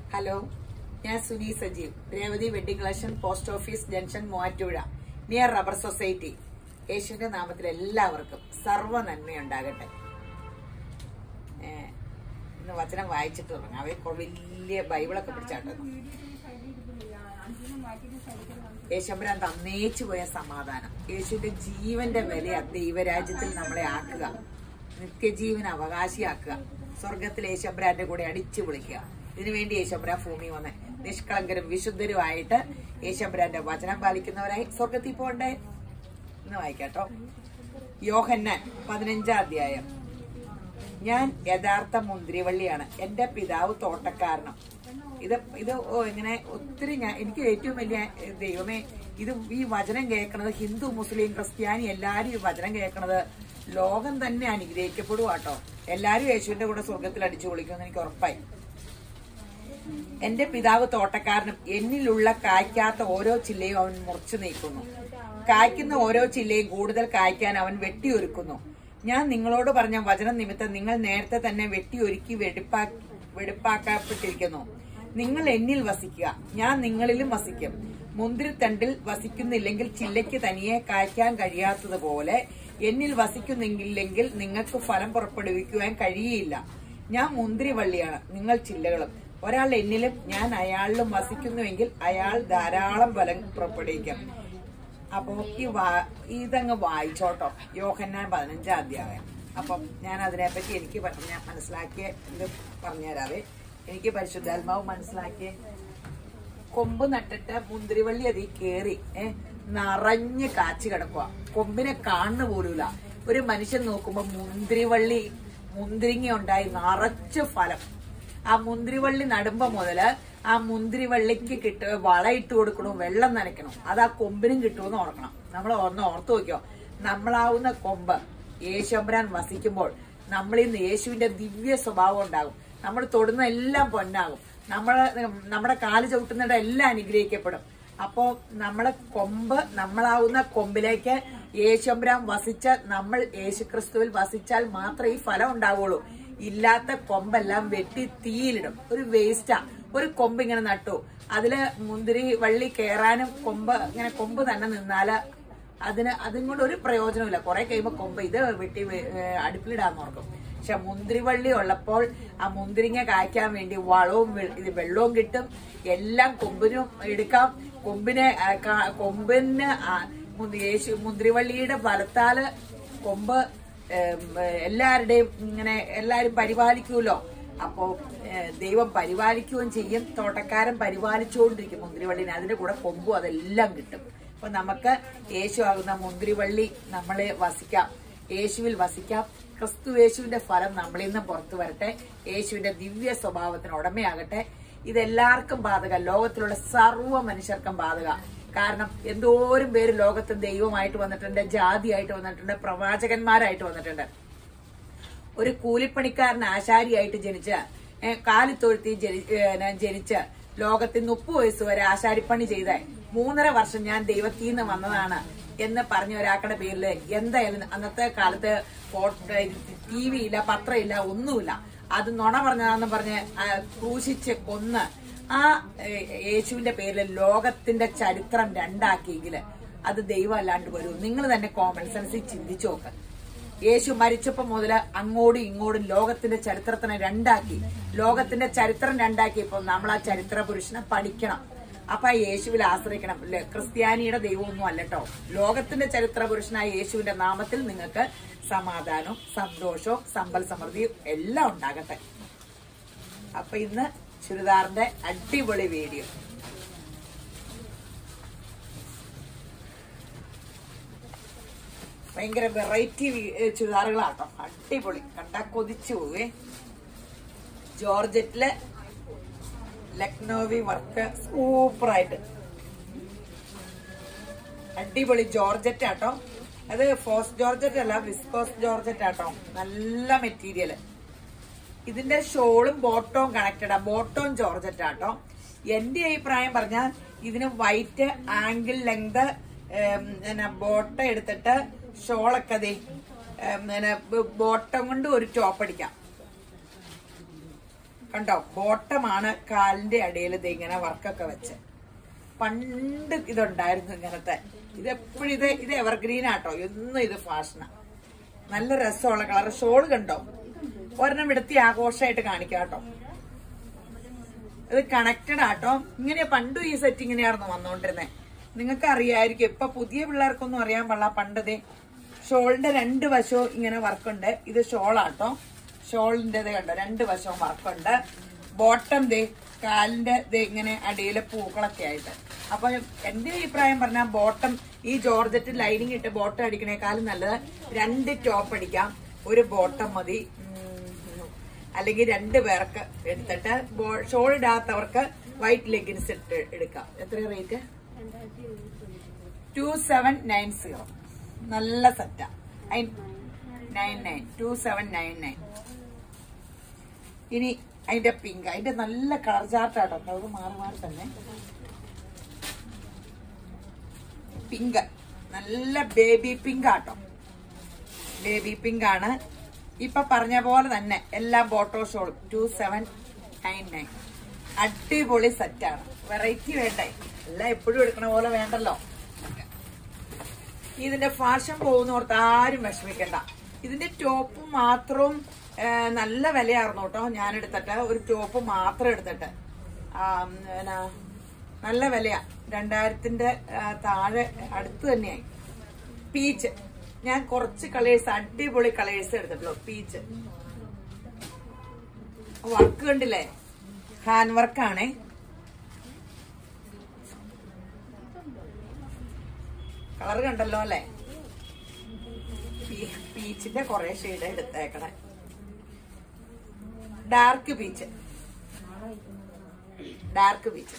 Hello, ഞാൻ Suni Sajeev, Revathi wedding collection, post office junction, Muvattupuzha, near rubber society. യേശുവിന്റെ നാമത്തിൽ എല്ലാവർക്കും സർവ്വ നന്മയുണ്ടാകട്ടെ. ഇന്ന് വചനം വായിച്ചിട്ട് തുടങ്ങാം. വലിയ ബൈബിളൊക്കെ പിടിച്ചാട്ടോ. യേശുമ്പരാൻ തന്നേച്ചു പോയ സമാധാനം, യേശുവിന്റെ ജീവന്റെ വില ദൈവരാജ്യത്തിൽ നമ്മളെ ആക്കുക, നിത്യജീവൻ അവകാശിയാക്കുക, സ്വർഗത്തിൽ യേശുമ്പരാന്റെ കൂടെ അടിച്ചു വിളിക്കുക. ഇതിനുവേണ്ടി യേശുമ്പരാൻ ഭൂമി വന്ന് നിഷ്കളങ്കരും വിശുദ്ധരുമായിട്ട് യേശുമ്പരാന്റെ വചനം പാലിക്കുന്നവരായി സ്വർഗത്തിൽ പോകണ്ടേ. ഇന്ന് വായിക്കാട്ടോ. യോഹന്നാൻ 15-ാം അധ്യായം. ഞാൻ യഥാർത്ഥ മുന്തിരിവള്ളിയാണ്, എന്റെ പിതാവ് തോട്ടക്കാരനും. ഇത് ഇങ്ങനെ ഒത്തിരി എനിക്ക് ഏറ്റവും വലിയ ദൈവമേ, ഈ വചനം കേൾക്കണത് ഹിന്ദു മുസ്ലിം ക്രിസ്ത്യാനി എല്ലാരും ഈ വചനം കേൾക്കണത് ലോകം തന്നെ അനുഗ്രഹിക്കപ്പെടും കേട്ടോ. എല്ലാരും യേശുവിന്റെ കൂടെ സ്വർഗത്തിൽ അടിച്ചു പൊളിക്കുമെന്ന് എനിക്ക് ഉറപ്പായി. എന്റെ പിതാവ് തോട്ടക്കാരനും എന്നിലുള്ള കായ്ക്കാത്ത ഓരോ ചില്ലയും അവൻ മുറിച്ചു നീക്കുന്നു, കായ്ക്കുന്ന ഓരോ ചില്ലയും കൂടുതൽ കായ്ക്കാൻ അവൻ വെട്ടിയൊരുക്കുന്നു. ഞാൻ നിങ്ങളോട് പറഞ്ഞ വചനം നിമിത്തം നിങ്ങൾ നേരത്തെ തന്നെ വെട്ടിയൊരുക്കി വെടിപ്പാക്കപ്പെട്ടിരിക്കുന്നു. നിങ്ങൾ എന്നിൽ വസിക്കുക, ഞാൻ നിങ്ങളിലും വസിക്കും. മുന്തിരിത്തണ്ടിൽ വസിക്കുന്നില്ലെങ്കിൽ ചില്ലയ്ക്ക് തനിയെ കായ്ക്കാൻ കഴിയാത്തതുപോലെ എന്നിൽ വസിക്കുന്നില്ലെങ്കിൽ നിങ്ങൾക്ക് ഫലം പുറപ്പെടുവിക്കുവാൻ കഴിയില്ല. ഞാൻ മുന്തിരിവള്ളിയാണ്, നിങ്ങൾ ചില്ലകളും. ഒരാൾ എന്നിലും ഞാൻ അയാളിലും വസിക്കുന്നുവെങ്കിൽ അയാൾ ധാരാളം ഫലം പുറപ്പെടുവിക്കും. അപ്പൊ ഇതങ്ങ് വായിച്ചോട്ടോ. യോഹന്നാൻ 15-ാം അധ്യായം. അപ്പം ഞാൻ അതിനെപ്പറ്റി എനിക്ക് മനസ്സിലാക്കിയ ഇത് പറഞ്ഞുതരാവേ. എനിക്ക് പരിശുദ്ധാത്മാവ് മനസ്സിലാക്കിയ കൊമ്പ് നട്ടിട്ട് മുന്തിരിവള്ളി അതിൽ കേറി നിറഞ്ഞ് കാച്ചു കിടക്കുക, കൊമ്പിനെ കാണുന്ന പോലുമില്ല. ഒരു മനുഷ്യൻ നോക്കുമ്പോ മുന്തിരിങ്ങ ഉണ്ടായി നിറച്ച് ഫലം. ആ മുന്തിരിവള്ളി നടുമ്പോ മുതല് ആ മുന്തിരിവള്ളിക്ക് വളയിട്ട് കൊടുക്കണം, വെള്ളം നനയ്ക്കണം. അത് ആ കൊമ്പിനും കിട്ടുമെന്ന് ഓർക്കണം. നമ്മൾ ഓർത്തു നോക്കിയോ, നമ്മളാവുന്ന കൊമ്പ് യേശുമ്പരാൻ വസിക്കുമ്പോൾ നമ്മളിൽ നിന്ന് യേശുവിന്റെ ദിവ്യ സ്വഭാവം ഉണ്ടാകും. നമ്മൾ തൊടുന്ന എല്ലാം പൊന്നാകും. നമ്മുടെ കാല് ചവിട്ടുന്നിടം എല്ലാം അനുഗ്രഹിക്കപ്പെടും. അപ്പോ നമ്മളാവുന്ന കൊമ്പിലേക്ക് യേശുമ്പരാൻ വസിച്ച നമ്മൾ യേശുക്രിസ്തുവിൽ വസിച്ചാൽ മാത്രമേ ഈ ഫലം ഉണ്ടാവുള്ളൂ. ഇല്ലാത്ത കൊമ്പെല്ലാം വെട്ടി തീയിലിടും. ഒരു വേസ്റ്റാ. ഒരു കൊമ്പ് ഇങ്ങനെ നട്ടു, അതില് മുന്തിരി വള്ളി കേറാനും കൊമ്പ് തന്നെ നിന്നാല് അതും കൊണ്ട് ഒരു പ്രയോജനമില്ല. കുറെ കഴിയുമ്പോ കൊമ്പ് ഇത് വെട്ടി അടുപ്പിലിടാന്ന് ഓർക്കും. പക്ഷെ മുന്തിരിവള്ളി ഉള്ളപ്പോൾ ആ മുന്തിരിങ്ങ കായ്ക്കാൻ വേണ്ടി വെള്ളവും കിട്ടും, എല്ലാം കൊമ്പിനും എടുക്കാം. കൊമ്പിന് മുന്തിരിവള്ളിയുടെ ഫലത്താല് കൊമ്പ് എല്ലാരും പരിപാലിക്കുമല്ലോ. അപ്പോ ദൈവം പരിപാലിക്കുകയും ചെയ്യും, തോട്ടക്കാരൻ പരിപാലിച്ചുകൊണ്ടിരിക്കും മുന്തിരിവള്ളിനെ. അതിന്റെ കൂടെ കൊമ്പും അതെല്ലാം കിട്ടും. അപ്പൊ നമുക്ക് യേശു ആകുന്ന മുന്തിരിവള്ളി നമ്മളെ വസിക്കാം, യേശുവിൽ വസിക്കാം. യേശുവിന്റെ ഫലം നമ്മളിൽ നിന്നും പുറത്തു വരട്ടെ. യേശുവിന്റെ ദിവ്യ സ്വഭാവത്തിന് ഉടമയാകട്ടെ. ഇതെല്ലാവർക്കും ബാധക, ലോകത്തിലുള്ള സർവ്വ മനുഷ്യർക്കും ബാധക. കാരണം എന്തോരം പേര് ലോകത്ത് ദൈവമായിട്ട് വന്നിട്ടുണ്ട്, ജാതിയായിട്ട് വന്നിട്ടുണ്ട്, പ്രവാചകന്മാരായിട്ട് വന്നിട്ടുണ്ട്. ഒരു കൂലിപ്പണിക്കാരൻ ആശാരിയായിട്ട് ജനിച്ച് കാലിത്തൊഴുത്തി ജനിച്ച് ലോകത്തിൽ 30 വയസ്സ് വരെ ആശാരിപ്പണി ചെയ്ത 3.5 വർഷം ഞാൻ ദൈവത്തിൽ നിന്ന് വന്നതാണ് എന്ന് പറഞ്ഞ ഒരാളുടെ പേരില് എന്തായാലും അന്നത്തെ കാലത്ത് TV ഇല്ല, പത്രമില്ല, ഒന്നുമില്ല. അത് നുണ പറഞ്ഞതാന്ന് പറഞ്ഞ് ക്രൂശിച്ച് കൊന്ന് ആ യേശുവിന്റെ പേരിൽ ലോകത്തിന്റെ ചരിത്രം രണ്ടാക്കിയെങ്കില് അത് ദൈവം അല്ലാണ്ട് വരും. നിങ്ങൾ തന്നെ കോമൺ സെൻസിൽ ചിന്തിച്ചു നോക്ക്. യേശു മരിച്ചപ്പോ മുതല് അങ്ങോട്ടും ഇങ്ങോട്ടും ലോകത്തിന്റെ ചരിത്രത്തിനെ രണ്ടാക്കി. ലോകത്തിന്റെ ചരിത്രം രണ്ടാക്കിയപ്പോ നമ്മൾ ആ ചരിത്ര പുരുഷനെ പഠിക്കണം. അപ്പൊ യേശുവിൽ ആശ്രയിക്കണം. ക്രിസ്ത്യാനിയുടെ ദൈവമൊന്നും അല്ലട്ടോ. ലോകത്തിന്റെ ചരിത്ര പുരുഷനായ യേശുവിന്റെ നാമത്തിൽ നിങ്ങൾക്ക് സമാധാനവും സന്തോഷവും സമ്പൽ സമൃദ്ധിയും എല്ലാം ഉണ്ടാകട്ടെ. അപ്പൊ ഇന്ന് ചുരിദാറിന്റെ അടിപൊളി വീഡിയോ. ഭയങ്കര വെറൈറ്റി ചുരിദാറുകളാട്ടോ, അടിപൊളി, കണ്ടാ കൊതിച്ചു പോവേ. ജോർജറ്റില് ലക്നോവി വർക്ക് സൂപ്പറായിട്ട് അടിപൊളി ജോർജറ്റ് ആട്ടോ. അത് ഫോസ് ജോർജറ്റ് അല്ല, വിസ്കോസ് ജോർജറ്റ് ആട്ടോ. നല്ല മെറ്റീരിയല്. ഇതിന്റെ ഷോളും ബോട്ടവും കണക്റ്റഡാ. ബോട്ടവും ജോർജറ്റ് ആട്ടോ. എന്റെ അഭിപ്രായം പറഞ്ഞാൽ ഇതിന് വൈറ്റ് ആംഗിൾ ലെങ്ത് ബോട്ടം എടുത്തിട്ട് ഷോളൊക്കെ ബോട്ടം കൊണ്ട് ഒരു ടോപ്പ് അടിക്കാം. കണ്ടോ, ബോട്ടമാണ് കാലിന്റെ അടിയിൽ ഇങ്ങനെ വർക്കൊക്കെ വെച്ച്. പണ്ട് ഇതുണ്ടായിരുന്നു ഇങ്ങനത്തെ. ഇതെപ്പോഴും ഇത് എവർഗ്രീൻ ആട്ടോ, എന്നും ഇത് ഫാഷനാ. നല്ല രസമുള്ള കളർ. ഷോള് കണ്ടോ, ഒരെണ്ണം എടുത്തി ആഘോഷമായിട്ട് കാണിക്കാം കേട്ടോ. ഇത് കണക്റ്റഡ് ആട്ടോ. ഇങ്ങനെ പണ്ടും ഈ സെറ്റ് ഇങ്ങനെയായിരുന്നു വന്നോണ്ടിരുന്നത്. നിങ്ങൾക്ക് അറിയായിരിക്കും. ഇപ്പൊ പുതിയ പിള്ളേർക്കൊന്നും അറിയാൻ പാടില്ല. പണ്ടതേ ഷോളിന്റെ 2 വശവും ഇങ്ങനെ വർക്കുണ്ട്. ഇത് ഷോളാട്ടോ. ഷോളിന്റെ കണ്ടോ 2 വശവും വർക്കുണ്ട്. ബോട്ടം കാലിന്റെ ഇങ്ങനെ അടിയിലെ പൂക്കളൊക്കെ ആയിട്ട്. അപ്പൊ എന്റെ അഭിപ്രായം പറഞ്ഞാൽ ബോട്ടം ഈ ജോർജറ്റ് ലൈനിങ് ഇട്ട് ബോട്ടം അടിക്കണേക്കാളും നല്ലത് 2 ടോപ്പ് അടിക്കാം, 1 ബോട്ടം മതി. അല്ലെങ്കിൽ 2 പേർക്ക് എടുത്തിട്ട് ഷോൾ ഇടാത്തവർക്ക് വൈറ്റ് ലെഗിൻസ് ഇട്ട് എടുക്കാം. എത്ര റേറ്റ്? 2790. നല്ല സെറ്റാ. 2799. ഇനി അതിന്റെ പിങ്ക്, അതിന്റെ നല്ല കളർ ചാർട്ടാട്ടോ. അത് മാറി മാറി തന്നെ. പിങ്ക് നല്ല ബേബി പിങ്ക് ആട്ടോ. ബേബി പിങ്ക് ആണ്. ഇപ്പൊ പറഞ്ഞ പോലെ തന്നെ എല്ലാ ബോട്ടോ ഷോളും 2799. അടിപൊളി സെറ്റാണ്. വെറൈറ്റി വേണ്ടേ? എല്ലാം എപ്പോഴും എടുക്കണ പോലെ വേണ്ടല്ലോ. ഇതിന്റെ ഫാഷൻ പോകുന്നോർത്ത് ആരും വിഷമിക്കണ്ട. ഇതിന്റെ ടോപ്പ് മാത്രവും നല്ല വിലയായിരുന്നു കേട്ടോ. ഞാൻ എടുത്തിട്ട് ഒരു ടോപ്പ് മാത്രം എടുത്തിട്ട് നല്ല വിലയാ. 2000-ന്റെ താഴെ അടുത്ത് തന്നെയായി. പീച്ച് ഞാൻ കുറച്ച് കളേഴ്സ്, അടിപൊളി കളേഴ്സ് എടുത്തിട്ടുള്ളൂ. പീച്ച് വർക്ക് കണ്ടില്ലേ, ഹാൻഡ് വർക്കാണേ. കളർ കണ്ടല്ലോ അല്ലെ. പീച്ചിന്റെ കുറെ ഷെയ്ഡ് എടുത്തേക്കണേ. Dark peach, dark peach.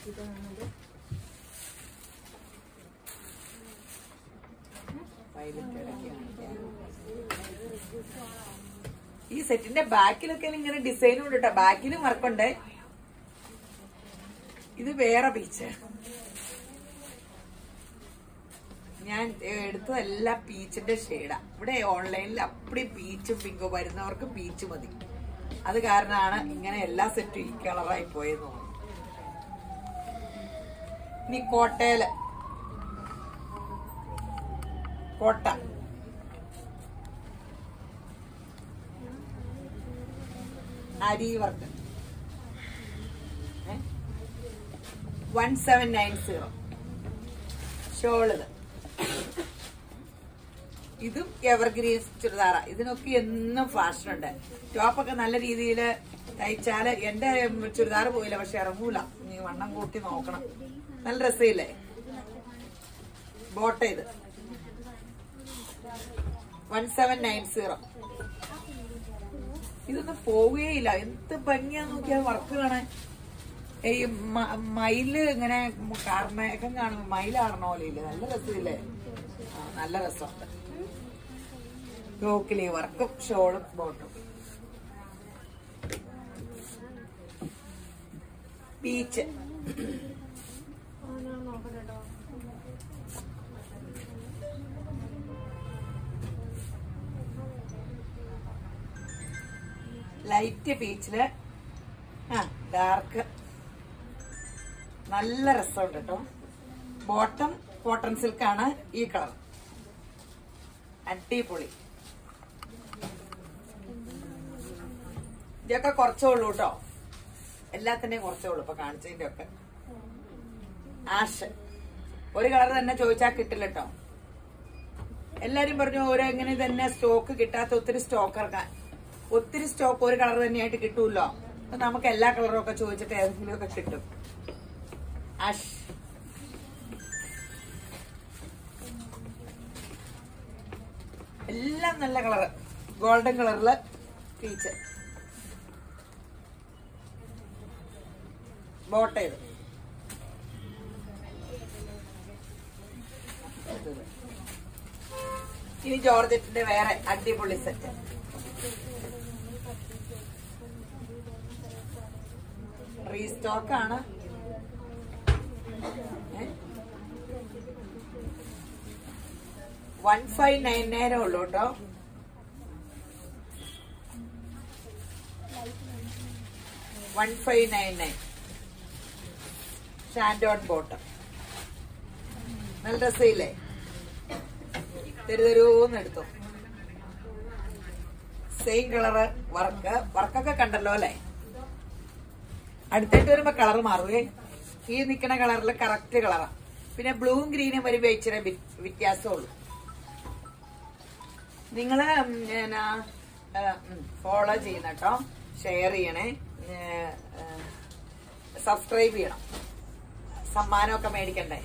ഈ സെറ്റിന്റെ ബാക്കിലൊക്കെ ഇങ്ങനെ ഡിസൈനും ഉണ്ട് കേട്ടോ. ബാക്കിലും വർക്കുണ്ട്. ഇത് വേറെ പീച്ച്. ഞാൻ എടുത്തതെല്ലാം പീച്ചിന്റെ ഷെയ്ഡാ. ഇവിടെ ഓൺലൈനിൽ അപ്പടി പീച്ചും പിങ്കും വരുന്നവർക്ക് പീച്ച് മതി. അത് കാരണമാണ് ഇങ്ങനെ എല്ലാ സെറ്റും ഈ കളറായി പോയെന്ന് തോന്നുന്നു. ഇനി കോട്ടയില് കോട്ട അരി വർക്ക് 1790. ഷോളിത്. ഇതും എവർഗ്രീൻ ചുരിദാറാ. ഇതിനൊക്കെ എന്നും ഫാഷൻ ഉണ്ട്. ടോപ്പൊക്കെ നല്ല രീതിയിൽ തയ്ച്ചാല് എന്റെ ചുരിദാർ പോയില്ല, പക്ഷെ ഇറങ്ങൂല. നീ വണ്ണം കൂട്ടി നോക്കണം. നല്ല രസയില്ലേ. ബോട്ട ഇത് 1790. ഇതൊന്നും പോവുകയില്ല. എന്ത് ഭംഗിയാന്ന് നോക്കിയാൽ വർക്ക് കാണാൻ. ഈ മയില് ഇങ്ങനെ കാർമേഘം കാണുമ്പോ മയിലാടണ പോലെ ഇല്ലേ, നല്ല രസമില്ലേ. നല്ല രസമുണ്ട്. യോക്കിലി വർക്കും ഷോളും ബോട്ടും. ബീച്ച് ലൈറ്റ് പീച്ചില് ഡാർക്ക് നല്ല രസമുണ്ട് കേട്ടോ. ബോട്ടം കോട്ടൺ സിൽക്കാണ്. ഈ കളർ അടിപൊളി. ഇതൊക്കെ കുറച്ചേ ഉള്ളൂ കേട്ടോ. എല്ലാത്തിന്റെയും കുറച്ചേ ഉള്ളൂ ഇപ്പൊ കാണിച്ചതിന്റെ ഒക്കെ. ആഷ് ഒരു കളർ തന്നെ ചോദിച്ചാൽ കിട്ടില്ല കേട്ടോ. എല്ലാരും പറഞ്ഞു ഓരോ ഇങ്ങനെ തന്നെ സ്റ്റോക്ക് കിട്ടാത്ത ഒത്തിരി സ്റ്റോക്ക് ഇറക്കാൻ. ഒത്തിരി സ്റ്റോക്ക് ഒരു കളർ തന്നെയായിട്ട് കിട്ടൂല്ലോ. അപ്പൊ നമുക്ക് എല്ലാ കളറും ഒക്കെ ചോദിച്ചിട്ട് ഏതെങ്കിലും ഒക്കെ കിട്ടും. ആഷ് എല്ലാം നല്ല കളറ്. ഗോൾഡൻ കളറില് പീച്ച് ബോട്ട. ഇത് ഇനി ജോർജറ്റിന്റെ വേറെ അടിപൊളി സെറ്റ്. റീസ്റ്റോക്ക് ആണ്. 1599 ഉള്ളൂ കേട്ടോ. 1599 ഷാൻഡോൺ ബോട്ടം. നല്ല രസയില്ലേ? തരുതരൂന്ന് എടുത്തു. സെയിം കളറ് വർക്കൊക്കെ കണ്ടല്ലോ അല്ലെ? അടുത്തേട്ട് വരുമ്പോ കളർ മാറുകയെ. ഈ നിക്കണ കളറിൽ കറക്റ്റ് കളറാ. പിന്നെ ബ്ലൂവും ഗ്രീനും വരുമ്പോ ഇച്ചിരി വ്യത്യാസമുള്ളൂ. നിങ്ങള് ഫോളോ ചെയ്യണം കേട്ടോ, ഷെയർ ചെയ്യണേ, സബ്സ്ക്രൈബ് ചെയ്യണം. സമ്മാനമൊക്കെ മേടിക്കണ്ടേ?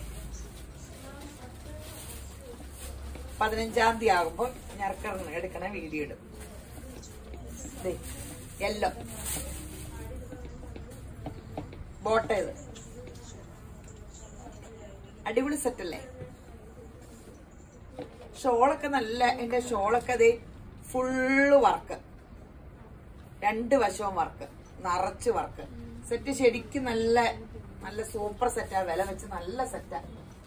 15-ാം തീയതി ആകുമ്പോ ഞറക്കറിന് എടുക്കണ വീഡിയോ ഇടും. യെല്ലോ ബോട്ടേത് അടിപൊളി സെറ്റല്ലേ? ഷോളൊക്കെ നല്ല, എന്റെ ഷോളൊക്കെ അതേ ഫുള്ള് വർക്ക്, 2 വശവും വർക്ക്, നിറച്ച് വർക്ക്. സെറ്റ് ശരിക്കും നല്ല നല്ല സൂപ്പർ സെറ്റാ. വില വെച്ച് നല്ല സെറ്റാ.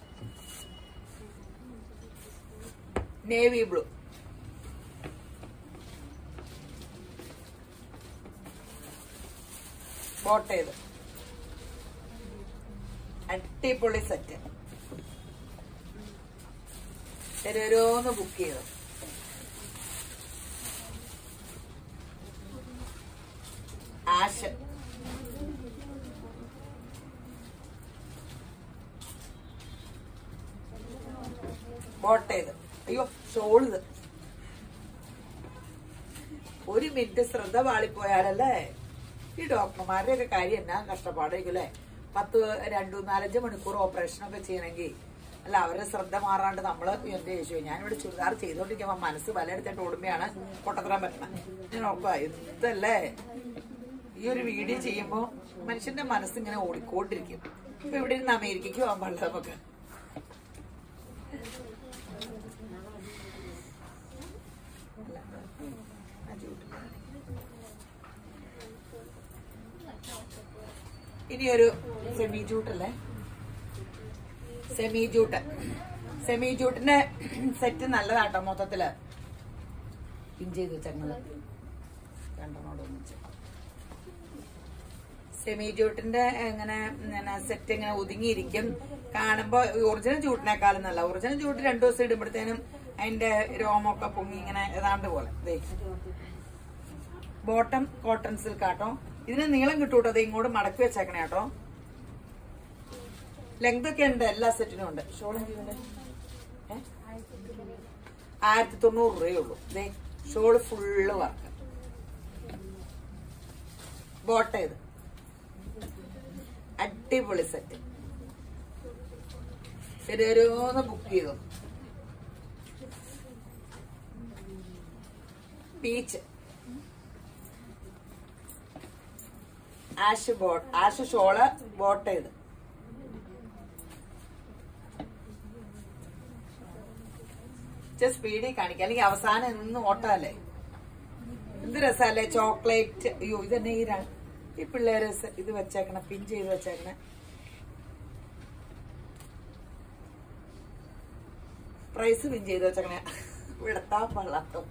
നേവി ബ്ലൂ ബോട്ടേത് അടിപൊളി സെറ്റ്. ഓരോന്ന് ബുക്ക് ചെയ്തു. ആഷ് ബോട്ടേത്. അയ്യോ ഷോളിത്. ഒരു മിനിറ്റ് ശ്രദ്ധ പാളിപ്പോയാലല്ലേ ഈ ഡോക്ടർമാരുടെ ഒക്കെ കാര്യം എന്നാ കഷ്ടപ്പാടായിരിക്കും അല്ലെ? 2-4-5 മണിക്കൂർ ഓപ്പറേഷനൊക്കെ ചെയ്യണമെങ്കിൽ അല്ല, അവരുടെ ശ്രദ്ധ മാറാണ്ട് നമ്മള് എന്റെ യേശു, ഞാനിവിടെ ചുരിദാർ ചെയ്തോണ്ടിരിക്കുമ്പോ മനസ്സ് പലയിടത്തായിട്ട് ഓടുമ്പോഴാണ് പൊട്ടത്തരാൻ പറ്റണം. ഞാൻ ഓർക്കുക എന്തല്ലേ ഈ ഒരു വീഡിയോ ചെയ്യുമ്പോ മനുഷ്യന്റെ മനസ്സിങ്ങനെ ഓടിക്കൊണ്ടിരിക്കും. ഇപ്പൊ ഇവിടെ ഇരുന്ന് അമേരിക്കയ്ക്ക് പോകാൻ പാടില്ല നമുക്ക്. ഇനിയൊരു സെമി ജൂട്ടല്ലേ? സെമി ജൂട്ടിന്റെ സെറ്റ് നല്ലതാട്ടോ. മൊത്തത്തില് പിൻ ചെയ്ത് വെച്ചങ്ങള് രണ്ടെണ്ണോട് ഒന്നിച്ച്. സെമി ജൂട്ടിന്റെ എങ്ങനെ സെറ്റ് ഇങ്ങനെ ഒതുങ്ങിയിരിക്കും കാണുമ്പോ. ഒറിജിനൽ ജൂട്ടിനേക്കാളും നല്ല. ഒറിജിനൽ ജൂട്ട് 2 ദിവസം ഇടുമ്പോഴത്തേനും അതിന്റെ രോമൊക്കെ പൊങ്ങി ഇങ്ങനെ ഏതാണ്ട് പോലെ. ബോട്ടം കോട്ടൺ സിൽക്ക് ആട്ടോ. ഇതിന് നീളം കിട്ടൂട്ടോ. അത് ഇങ്ങോട്ട് മടക്കി വെച്ചേക്കണേ കേട്ടോ. ലെങ്ത് ഒക്കെ ഉണ്ട്, എല്ലാ സെറ്റിനും ഉണ്ട്. ഷോളും ചെയ്യുന്നുണ്ട്. 1090 രൂപയുള്ളൂ. Shawl full work. ബോട്ടേത് അടിപൊളി സെറ്റ്. ശരി, ഓരോന്ന് ബുക്ക് ചെയ്തു. പീച്ച് ആഷ് ഷോള് ബോട്ടേത്. സ്പീഡിൽ കാണിക്കാം, അല്ലെങ്കിൽ അവസാനം എന്ന് ഓട്ടല്ലേ. എന്ത് രസല്ലേ ചോക്ലേറ്റ്. അയ്യോ ഇതന്നെ ഈ പിള്ളേര് ഇത് വെച്ചേക്കണ, പിൻ ചെയ്ത് വെച്ചേക്കണ. പ്രൈസ് പിൻ ചെയ്ത് വെച്ചേക്കണ വിടത്താ പള്ളാത്തോ.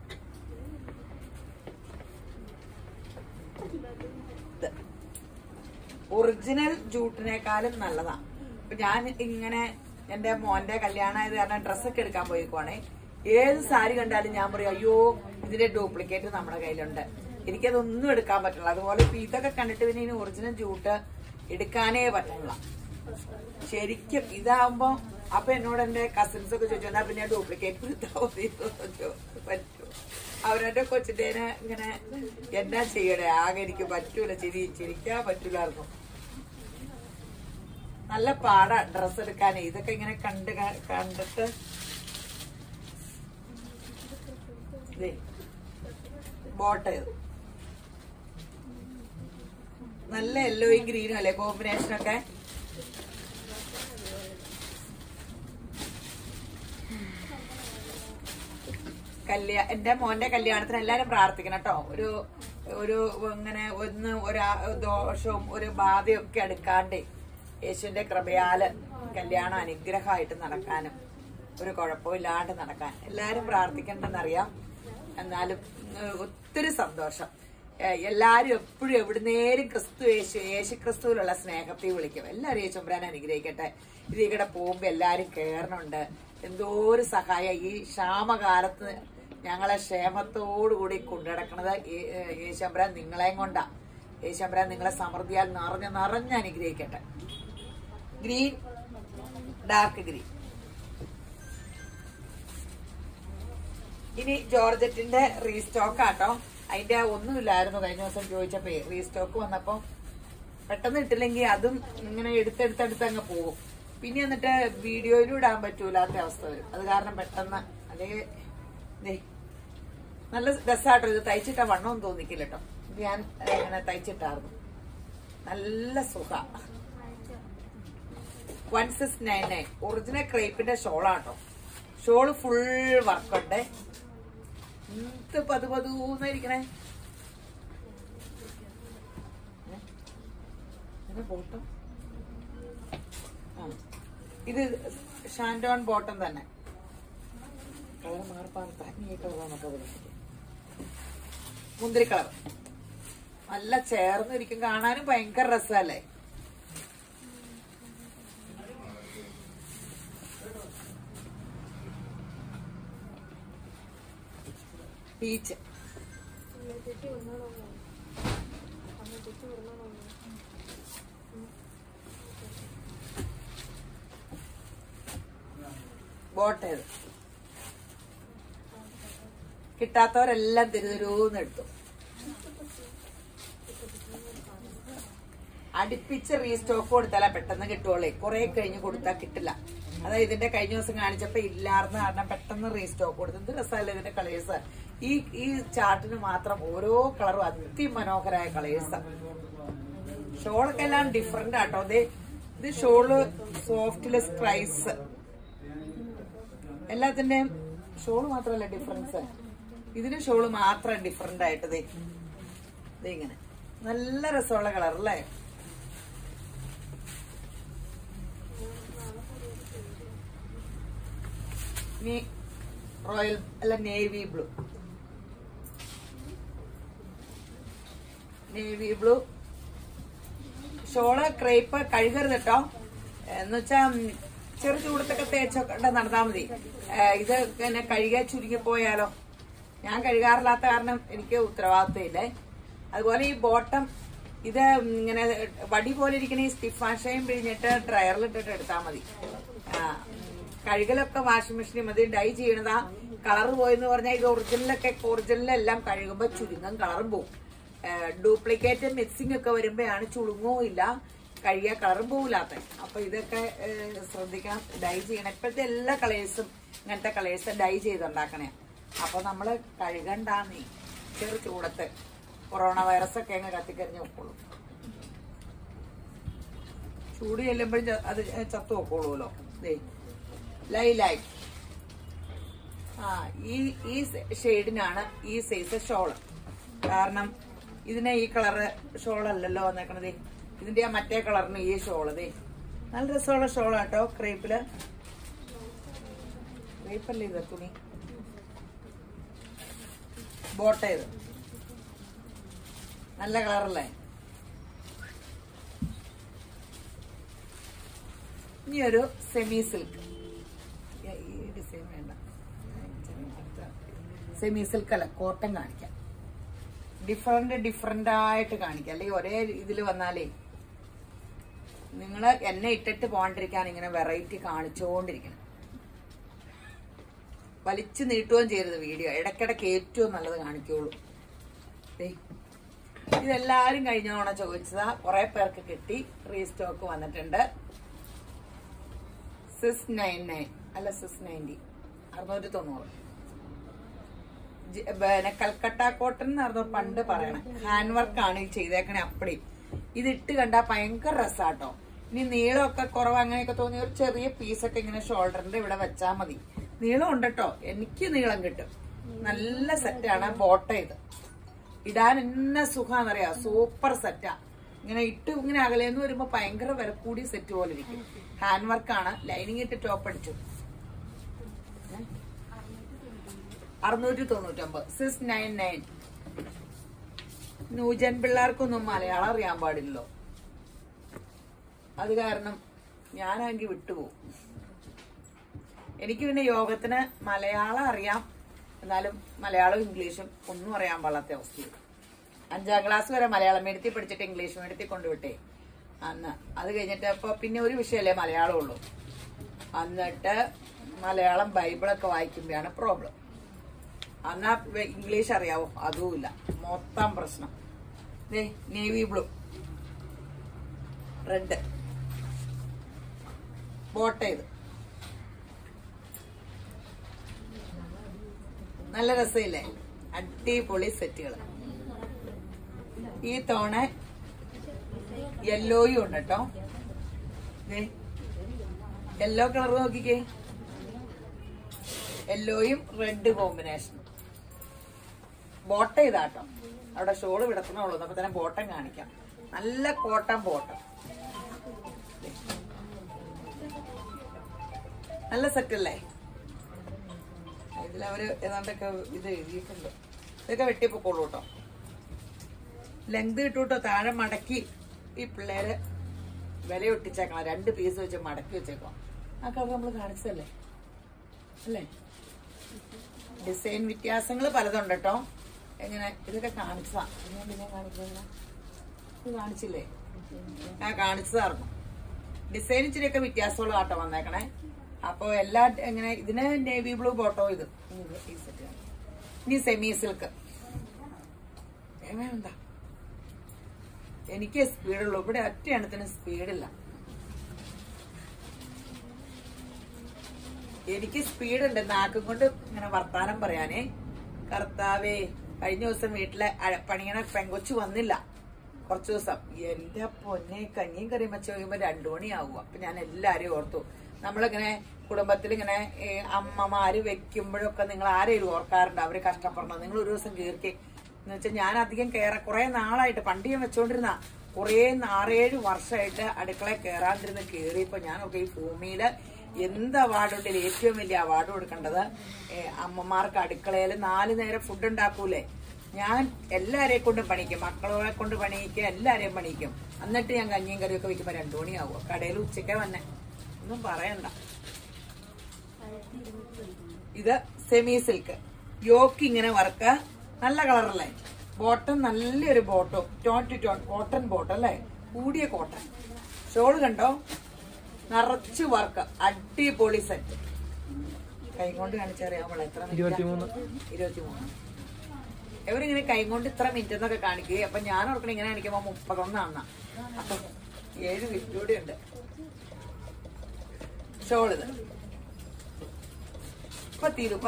ഒറിജിനൽ ജൂട്ടിനേക്കാളും നല്ലതാ. ഞാൻ ഇങ്ങനെ എന്റെ മോന്റെ കല്യാണം ആയത് കാരണം ഡ്രസ്സൊക്കെ എടുക്കാൻ പോയിക്കോണേ, ഏത് സാരി കണ്ടാലും ഞാൻ പറയും അയ്യോ ഇതിന്റെ ഡ്യൂപ്ലിക്കേറ്റ് നമ്മുടെ കയ്യിലുണ്ട്, എനിക്കതൊന്നും എടുക്കാൻ പറ്റില്ല. അതുപോലെ ഇപ്പൊ ഇതൊക്കെ കണ്ടിട്ട് പിന്നെ ഇനി ഒറിജിനൽ ജൂട്ട് എടുക്കാനേ പറ്റില്ല ശരിക്കും. ഇതാവുമ്പോ അപ്പൊ എന്നോട് എന്റെ കസിൻസ് ഒക്കെ ചോദിച്ചു എന്നാ പിന്നെ ഡ്യൂപ്ലിക്കേറ്റ് എടുത്താൽ പറ്റൂ. അവരെന്റെ കൊച്ചിട്ടേനെ ഇങ്ങനെ എന്നാ ചെയ്യണേ, ആകെ എനിക്ക് പറ്റൂല, ചിരിക്കാൻ പറ്റൂലായിരുന്നു. നല്ല പാടാ ഡ്രസ് എടുക്കാനേ. ഇതൊക്കെ ഇങ്ങനെ കണ്ടിട്ട് ബോട്ട് നല്ല യെല്ലോയും ഗ്രീനും അല്ലേ കോമ്പിനേഷനൊക്കെ. എന്റെ മോന്റെ കല്യാണത്തിന് എല്ലാരും പ്രാർത്ഥിക്കണം കേട്ടോ. ഒരു ഇങ്ങനെ ഒരു ദോഷവും ഒരു ബാധയും ഒക്കെ എടുക്കാണ്ടേ യേശുവിന്റെ കൃപയാല് കല്യാണം അനുഗ്രഹമായിട്ട് നടക്കാനും ഒരു കുഴപ്പമില്ലാണ്ട് നടക്കാൻ എല്ലാരും പ്രാർത്ഥിക്കണ്ടെന്നറിയാം. എന്നാലും ഒത്തിരി സന്തോഷം. എല്ലാരും എപ്പോഴും എവിടുന്നേരും യേശു ക്രിസ്തുവിലുള്ള സ്നേഹത്തെ വിളിക്കും. എല്ലാരും യേശുമ്പരാൻ അനുഗ്രഹിക്കട്ടെ. ഇതികൂടെ പോകുമ്പോ എല്ലാരും കേറണുണ്ട്. എന്തോ ഒരു സഹായം ഈ ക്ഷാമകാലത്ത് ഞങ്ങളെ ക്ഷേമത്തോടുകൂടി കൊണ്ടുനടക്കണത് യേശുമ്പരാൻ നിങ്ങളെയും കൊണ്ടാ. യേശുമ്പരാൻ നിങ്ങളെ സമൃദ്ധിയാൽ നിറഞ്ഞ് അനുഗ്രഹിക്കട്ടെ. Green, dark green. ഇനി ജോർജറ്റിന്റെ റീസ്റ്റോക്ക് ആട്ടോ. അതിന്റെ ഒന്നുമില്ലായിരുന്നു കഴിഞ്ഞ ദിവസം ചോദിച്ചപ്പോ. റീസ്റ്റോക്ക് വന്നപ്പോ പെട്ടെന്ന് ഇട്ടില്ലെങ്കിൽ അതും ഇങ്ങനെ എടുത്തെടുത്തെടുത്ത് അങ്ങ് പോകും. പിന്നെ എന്നിട്ട് വീഡിയോയിലും ഇടാൻ പറ്റൂലാത്ത അവസ്ഥ വരും. അത് കാരണം പെട്ടെന്ന് അല്ലെങ്കിൽ നല്ല രസമാട്ടോ. ഇത് തയ്ച്ചിട്ട വണ്ണമൊന്നും തോന്നിക്കില്ല കേട്ടോ. ഇത് ഞാൻ ഇങ്ങനെ തയ്ച്ചിട്ടായിരുന്നു. നല്ല സുഖ. 1699 ഒറിജിനൽ ക്രേപ്പിന്റെ ഷോളാട്ടോ. ഷോള് ഫുൾ വർക്കുണ്ട്. എന്ത് പതുപതൂന്നിരിക്കണേ. ബോട്ടം ഇത് ഷാൻഡോൺ ബോട്ടം തന്നെ. കളർ മാർപ്പാണ്. മുന്തിരി കളർ നല്ല ചേർന്നിരിക്കും. കാണാനും ഭയങ്കര രസമല്ലേ. പീച്ച് ബോട്ടേത് കിട്ടാത്തവരെല്ലാം തിരുതരൂന്ന് എടുത്തു. അടുപ്പിച്ച് റീസ്റ്റോക്ക് കൊടുത്താലേ പെട്ടെന്ന് കിട്ടുള്ളേ. കുറെ കഴിഞ്ഞ് കൊടുത്താൽ കിട്ടില്ല. അതായത് ഇതിന്റെ കഴിഞ്ഞ ദിവസം കാണിച്ചപ്പോ ഇല്ലാർന്ന് കാരണം പെട്ടെന്ന് റീസ്റ്റോക്ക് കൊടുത്തു. എന്ത് രസമല്ലേ ഇതിന്റെ കളേഴ്സ്. ഈ ചാർട്ടിന് മാത്രം ഓരോ കളറും അതിമനോഹരമായ കളേഴ്സ്. ഷോളൊക്കെ എല്ലാം ഡിഫറെന്റ് ആട്ടോ. ഇത് ഷോള് സോഫ്റ്റില് സ്ട്രൈസ്. എല്ലാത്തിന്റെയും ഷോള് മാത്രമല്ല ഡിഫറൻസ്. ഇതിന് ഷോള് മാത്രം ഡിഫറെന്റ് ആയിട്ട് ഇങ്ങനെ നല്ല രസമുള്ള കളർ അല്ലേ. ഇനി റോയൽ അല്ല navy blue. Navy blue shawl crepe കഴുകരുത് കേട്ടോ. എന്നുവെച്ചാ ചെറു ചൂടത്തൊക്കെ തേച്ചൊക്കെ നടന്നാ മതി. ഇത് പിന്നെ കഴുകാൻ ചുരുങ്ങിപ്പോയാലോ. ഞാൻ കഴുകാറില്ലാത്ത കാരണം എനിക്ക് ഉത്തരവാദിത്വം ഇല്ലേ. അതുപോലെ ഈ ബോട്ടം ഇത് ഇങ്ങനെ വടി പോലെ ഇരിക്കണ ഈ സ്റ്റിഫാഷയും പിഴിഞ്ഞിട്ട് ഡ്രയറിലിട്ടിട്ട് എടുത്താൽ മതി. കഴുകലൊക്കെ വാഷിംഗ് മെഷീനിൽ മതി. ഡൈ ചെയ്യണതാ കളർ പോയെന്ന് പറഞ്ഞാൽ ഇത് ഒറിജിനലെല്ലാം കഴുകുമ്പോ ചുരുങ്ങും കളറും പോകും. ഡ്യൂപ്ലിക്കേറ്റ് മിക്സിംഗ് ഒക്കെ വരുമ്പോഴാണ് ചുളുങ്ങവും ഇല്ല കഴുകിയ കളറും പോകില്ലാത്ത. അപ്പൊ ഇതൊക്കെ ശ്രദ്ധിക്കണം. ഡൈ ചെയ്യണം. ഇപ്പോഴത്തെ എല്ലാ കളേഴ്സും ഇങ്ങനത്തെ കളേഴ്സ് ഡൈ ചെയ്തുണ്ടാക്കണേ. അപ്പൊ നമ്മള് കഴുകണ്ടാന്നേ ചെറു ചൂടത്ത്. കൊറോണ വൈറസ് ഒക്കെ അങ്ങ് കത്തിക്കരിഞ്ഞ് വെക്കോളൂ. ചൂട് ചെല്ലുമ്പോഴും അത് ചത്തു വെക്കോളൂല്ലോ. ലൈലാക്ക്. ഈ ഷെയ്ഡിനാണ് ഈ സൈസ് ഷോള്. കാരണം ഇതിനെ ഈ കളറ് ഷോളല്ലല്ലോ വന്നേക്കണത്. ഇതിന്റെ ആ മറ്റേ കളറിന് ഈ ഷോള് നല്ല രസമുള്ള ഷോളാട്ടോ. ക്രേപ്പല്ലേ ഇത് തുണി. ബോട്ടേത് നല്ല കളറല്ലേ. ഇനിയൊരു സെമി സിൽക്ക്. ഈ ഡിസൈൻ വേണ്ട. സെമി സിൽക്ക് അല്ല, കോട്ടൺ കാണിക്കാം. ഡിഫറെന്റ് ആയിട്ട് കാണിക്കാം. അല്ലെങ്കിൽ ഒരേ ഇതിൽ വന്നാലേ നിങ്ങള് എന്നെ ഇട്ടിട്ട് പോകാണ്ടിരിക്കാൻ ഇങ്ങനെ വെറൈറ്റി കാണിച്ചുകൊണ്ടിരിക്കണം. വലിച്ചു നീട്ടുകയും ചെയ്യരുത് വീഡിയോ. ഇടയ്ക്കിടയ്ക്ക് ഏറ്റവും നല്ലത് കാണിക്കുള്ളൂ. ഇതെല്ലാരും കഴിഞ്ഞ തവണ ചോദിച്ചതാ. കുറെ പേർക്ക് കിട്ടി. റീസ്റ്റോക്ക് വന്നിട്ടുണ്ട്. 699 അല്ല 690 690. പിന്നെ കൽക്കട്ട കോട്ടൺ എന്നായിരുന്നു പണ്ട് പറയണേ. ഹാൻഡ് വർക്കാണ് ഈ ചെയ്തേക്കണേ. അപ്പടി ഇതിട്ട് കണ്ടാ ഭയങ്കര രസാട്ടോ. ഇനി നീളമൊക്കെ കുറവ് അങ്ങനെയൊക്കെ തോന്നിയ ഒരു ചെറിയ പീസൊക്കെ ഇങ്ങനെ ഷോൾഡറിന്റെ ഇവിടെ വെച്ചാൽ മതി. നീളം ഉണ്ട് കേട്ടോ. എനിക്ക് നീളം കിട്ടും. നല്ല സെറ്റാണ്. ബോട്ടം ഇത് ഇടാൻ എന്നെ സുഖാന്നറിയാം. സൂപ്പർ സെറ്റാ. ഇങ്ങനെ ഇട്ട് ഇങ്ങനെ അകലേന്ന് വരുമ്പോ ഭയങ്കര വില കൂടി സെറ്റ് പോലെ ഇരിക്കും. ഹാൻഡ് വർക്കാണ്. ലൈനിങ് ഇട്ട് ടോപ്പ് അടിച്ചു. 699. 699. ന്യൂജൻ പിള്ളേർക്കൊന്നും മലയാളം അറിയാൻ പാടില്ലല്ലോ. അത് കാരണം ഞാനാണെങ്കിൽ വിട്ടുപോകും. എനിക്ക് പിന്നെ യോഗത്തിന് മലയാളം അറിയാം, എന്നാലും മലയാളവും ഇംഗ്ലീഷും ഒന്നും അറിയാൻ പാടാത്ത അവസ്ഥയിൽ 5ാം ക്ലാസ് വരെ മലയാളം മീഡിയത്തിൽ പഠിച്ചിട്ട് ഇംഗ്ലീഷ് മീഡിയത്തിൽ കൊണ്ടുവിട്ടേ അന്ന്. അത് കഴിഞ്ഞിട്ട് അപ്പൊ പിന്നെ ഒരു വിഷയമല്ലേ മലയാളം ഉള്ളൂ. എന്നിട്ട് മലയാളം ബൈബിളൊക്കെ വായിക്കുമ്പോഴാണ് പ്രോബ്ലം. എന്നാ ഇംഗ്ലീഷ് അറിയാവോ? അതുമില്ല. മൊത്തം പ്രശ്നം. നേവി ബ്ലൂ, റെഡ്, ബോട്ട. ഇത് നല്ല രസമില്ലേ? അടിപൊളി സെറ്റുകൾ. ഈ തവണ യെല്ലോയും ഉണ്ട് കേട്ടോ. യെല്ലോ കളർ നോക്കിക്കേ, യെല്ലോയും റെഡ് കോമ്പിനേഷൻ. ബോട്ടം ഇതാട്ടോ. അവിടെ ഷോള് വിടത്തണുള്ളൂ, അപ്പൊ തന്നെ ബോട്ടം കാണിക്കാം. നല്ല കോട്ടൺ ബോട്ടം, നല്ല സെറ്റല്ലേ? ഇതിലവര് ഏതാണ്ടൊക്കെ ഇത് എഴുതിയിട്ടുണ്ട്. ഇതൊക്കെ വെട്ടിപ്പൊക്കോളൂ കേട്ടോ. ലെങ്ത് കിട്ടൂട്ടോ. താഴെ മടക്കി ഈ പിള്ളേര് വില ഒട്ടിച്ചേക്കണം. 2 പീസ് വെച്ച് മടക്കി വെച്ചേക്കാം. ആ കളർ നമ്മൾ കാണിച്ചതല്ലേ അല്ലേ? ഡിസൈൻ വ്യത്യാസങ്ങൾ പലതുണ്ട് കേട്ടോ. എങ്ങനെ ഇതൊക്കെ കാണിച്ചതാ. പിന്നെ കാണിച്ചില്ലേ? കാണിച്ചതായിരുന്നു. ഡിസൈൻ ഇച്ചിരിയൊക്കെ വ്യത്യാസമുള്ള ആട്ടോ വന്നേക്കണേ. അപ്പൊ എല്ലാ എങ്ങനെ ഇതിന് നേവി ബ്ലൂ ബോട്ടോ. ഇത് ഈ സെറ്റ്. ഇനി സെമി സിൽക്ക്. എന്താ എനിക്ക് സ്പീഡുള്ളൂ. ഇവിടെ ഒറ്റ എണ്ണത്തിന് സ്പീഡില്ല. എനിക്ക് സ്പീഡുണ്ട് നാക്കും കൊണ്ട് ഇങ്ങനെ വർത്താനം പറയാനേ. കർത്താവേ, കഴിഞ്ഞ ദിവസം വീട്ടിലെ പണിയണ പെങ്കൊച്ചു വന്നില്ല കുറച്ചു ദിവസം. എന്റെ പൊന്നെ, കഞ്ഞിയും കറിയും വെച്ച് കഴിയുമ്പോ 2 മണിയാവുക. അപ്പൊ ഞാൻ എല്ലാരെയും ഓർത്തു. നമ്മളിങ്ങനെ കുടുംബത്തിൽ ഇങ്ങനെ അമ്മമാര് വെക്കുമ്പോഴൊക്കെ നിങ്ങൾ ആരെയും ഓർക്കാറുണ്ട്? അവര് കഷ്ടപ്പെടണം. നിങ്ങൾ ഒരു ദിവസം കീർക്കി എന്ന് വെച്ചാൽ ഞാൻ അധികം കുറെ നാളായിട്ട് പണ്ട് ഞാൻ വെച്ചോണ്ടിരുന്ന കുറെ 6-7 വർഷമായിട്ട് അടുക്കളയിൽ കയറാണ്ടിരുന്ന് കയറിയപ്പോ ഞാനൊക്കെ ഈ ഭൂമിയില് എന്ത് അവാർഡുണ്ട്? ഏറ്റവും വലിയ അവാർഡ് കൊടുക്കേണ്ടത് അമ്മമാർക്ക്. അടുക്കളയിൽ 4 നേരം ഫുഡ് ഉണ്ടാക്കൂലേ? ഞാൻ എല്ലാരെയും കൊണ്ട് പണിക്കും, മക്കളെ കൊണ്ട് പണിയിക്കും, എല്ലാരെയും പണിക്കും. എന്നിട്ട് ഞാൻ കഞ്ഞിയും കറിയൊക്കെ വെക്കുമ്പോ 2 മണിയാവും. കടയിൽ ഉച്ചയ്ക്ക് വന്നെ, ഒന്നും പറയണ്ട. ഇത് സെമി സിൽക്ക് യോക്ക് ഇങ്ങനെ വർക്ക്. നല്ല കളറല്ലേ? ബോട്ടം നല്ലൊരു bottom, tone to tone cotton bottom അല്ലേ? കൂടിയ കോട്ടൺ. ഷോള് കണ്ടോ? നിറച്ച് വർക്ക്. അടിപൊളി സെറ്റ്. കൈകൊണ്ട് കാണിച്ചറിയാമോ എത്ര? 23. ഇവരിങ്ങനെ കൈകൊണ്ട് ഇത്ര മിനിറ്റ് എന്നൊക്കെ കാണിക്കുകയും അപ്പൊ ഞാൻ ഓർക്കണം ഇങ്ങനെ കാണിക്കുമ്പോ 31 അപ്പൊ 7 മിനിറ്റ് കൂടി ഉണ്ട്. ഷോളിത് ഇപ്പൊ തീരും.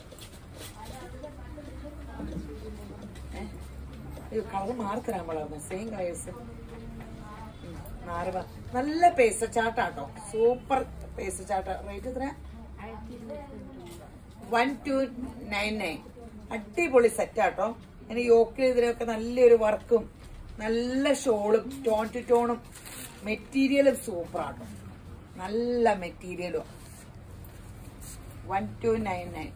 കളർ മാറി തരാൻ പാടായിരുന്നു. Same colours. നല്ല പേസ്റ്റ് ചാട്ടാട്ടോ. സൂപ്പർ പേസ്റ്റ് ചാട്ട. റേറ്റ് എത്ര? 1299. അടിപൊളി സെറ്റാട്ടോ. ഇനി യോക്കിൽ ഇതിലൊക്കെ നല്ലൊരു വർക്കും നല്ല ഷോളും ടോൺ ടു ടോണും. മെറ്റീരിയലും സൂപ്പറാട്ടോ. നല്ല മെറ്റീരിയലും. 1299.